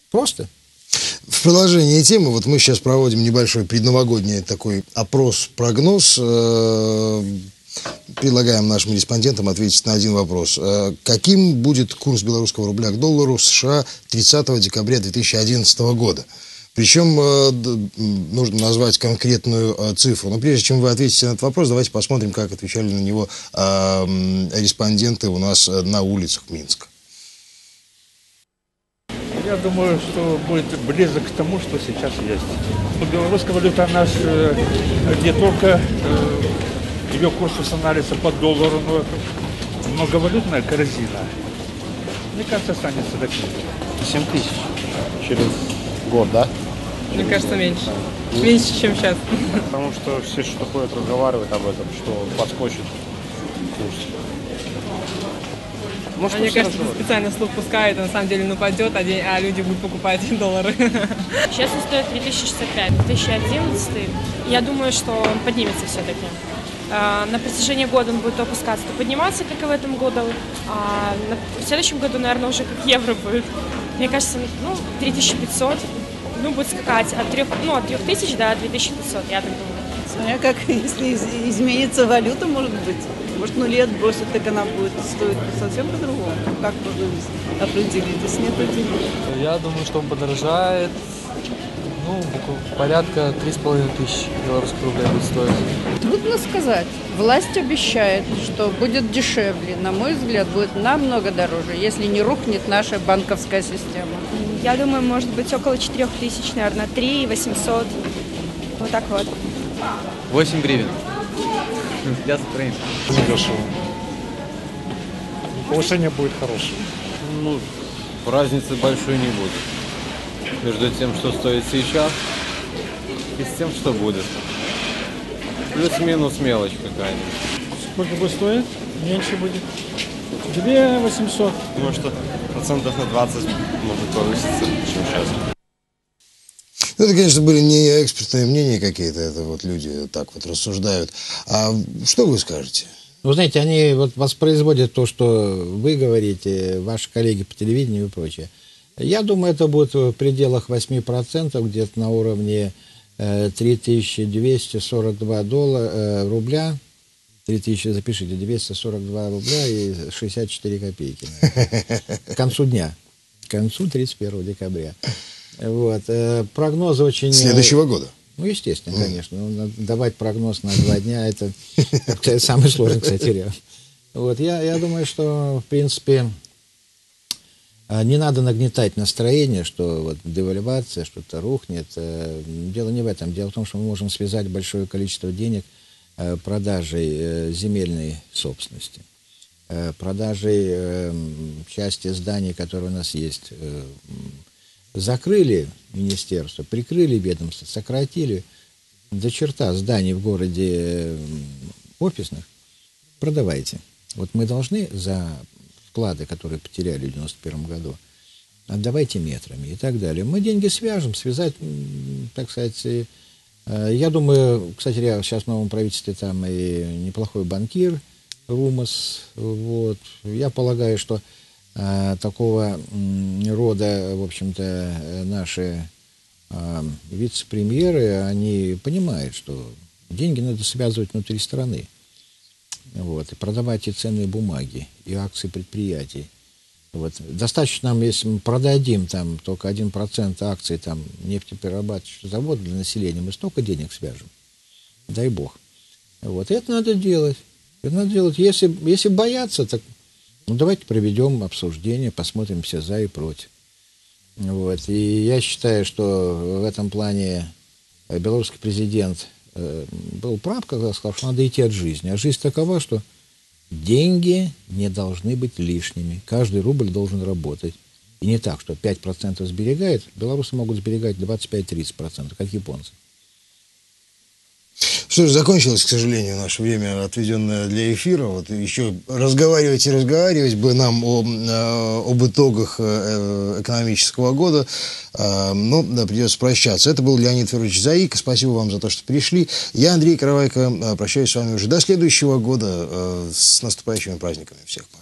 Просто. В продолжение темы, вот мы сейчас проводим небольшой предновогодний такой опрос-прогноз. Предлагаем нашим респондентам ответить на один вопрос. Каким будет курс белорусского рубля к доллару в США 30 декабря 2011 года? Причем нужно назвать конкретную цифру. Но прежде чем вы ответите на этот вопрос, давайте посмотрим, как отвечали на него респонденты у нас на улицах Минска. Я думаю, что будет близок к тому, что сейчас есть. Белорусская валюта, она же не только ее курс устанавливается по доллару, но многовалютная корзина. Мне кажется, останется таким. 7 тысяч через год, да? Мне кажется, меньше. Меньше, чем сейчас. Потому что все, что ходят, разговаривают об этом, что подскочит курс. Может, мне кажется, это специально слух пускает, а на самом деле он упадет, а люди будут покупать доллары. Сейчас он стоит 3065, 2011. Я думаю, что он поднимется все-таки. На протяжении года он будет то опускаться, то подниматься, как и в этом году. А в следующем году, наверное, уже как евро будет. Мне кажется, 3500. Будет скакать от 3000 до 2500, я так думаю. Смотря как, если изменится валюта, может быть. Может, лет бросит, так она будет стоить совсем по-другому. Как можно определить, если не определить? Я думаю, что он подорожает, порядка 3500 белорусских рублей будет стоить. Трудно сказать. Власть обещает, что будет дешевле. На мой взгляд, будет намного дороже, если не рухнет наша банковская система. Я думаю, может быть, около 4000, наверное, 3800. Вот так вот. 8 гривен. Для строения. Недешево. Повышение будет хорошее. Разницы большой не будет. Между тем, что стоит сейчас, и с тем, что будет. Плюс-минус мелочь какая-нибудь. Сколько будет стоить? Меньше будет. 2800. Думаю, что процентов на 20 может повыситься, чем сейчас. Это, конечно, были не экспертные мнения какие-то, это вот люди так вот рассуждают. А что вы скажете? Вы знаете, они вот воспроизводят то, что вы говорите, ваши коллеги по телевидению и прочее. Я думаю, это будет в пределах 8%, где-то на уровне 3242 рубля. 3000, запишите, 242 рубля и 64 копейки. К концу дня, к концу 31 декабря. Вот. Прогнозы очень... Следующего года? Естественно, конечно. Давать прогноз на 2 дня, это самый сложный, кстати, вариант. Вот. Я думаю, что, в принципе, не надо нагнетать настроение, что вот девальвация, что-то рухнет. Дело не в этом. Дело в том, что мы можем связать большое количество денег продажей земельной собственности, продажей части зданий, которые у нас есть. Закрыли министерство, прикрыли ведомство, сократили до черта зданий в городе офисных, продавайте. Вот мы должны за вклады, которые потеряли в 91 году, отдавайте метрами и так далее. Мы деньги свяжем, связать, так сказать, я думаю, кстати, сейчас в новом правительстве там и неплохой банкир Румас, вот. Я полагаю, что такого рода, в общем-то, наши вице-премьеры, они понимают, что деньги надо связывать внутри страны. Вот, и продавать и ценные бумаги, и акции предприятий. Вот. Достаточно нам, если мы продадим там только 1% акций там, нефтеперерабатывающего завода для населения, мы столько денег свяжем. Дай бог. Вот. И это надо делать. Это надо делать. Если бояться, так давайте проведем обсуждение, посмотрим все за и против. Вот. И я считаю, что в этом плане белорусский президент был прав, когда сказал, что надо идти от жизни. А жизнь такова, что деньги не должны быть лишними. Каждый рубль должен работать. И не так, что 5% сберегает. Белорусы могут сберегать 25-30%, как японцы. Что ж, закончилось, к сожалению, наше время, отведенное для эфира. Вот еще разговаривать и разговаривать бы нам об итогах экономического года. Но да, придется прощаться. Это был Леонид Федорович Заик. Спасибо вам за то, что пришли. Я, Андрей Каравайко, прощаюсь с вами уже до следующего года. С наступающими праздниками всех.